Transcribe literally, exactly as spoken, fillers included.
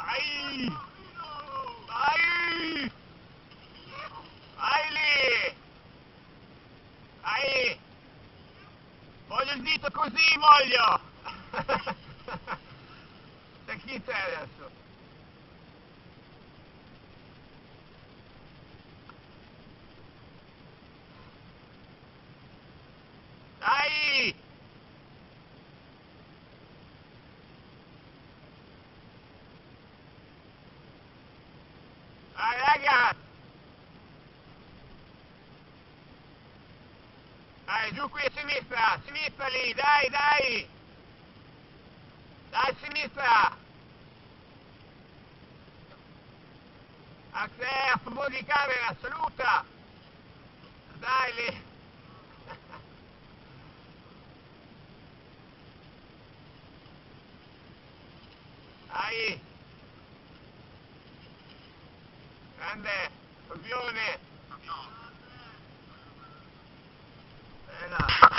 Ai! Ai! Ai lì! Ai! Voglio il dito così, voglio! Da chi sei adesso? Dai! Dai, raga! Dai, giù qui a sinistra! A sinistra lì! Dai, dai! Dai, a sinistra! A te, a favore di camera, saluta! Dai lì! Dai! Grande! Fabione! Bella!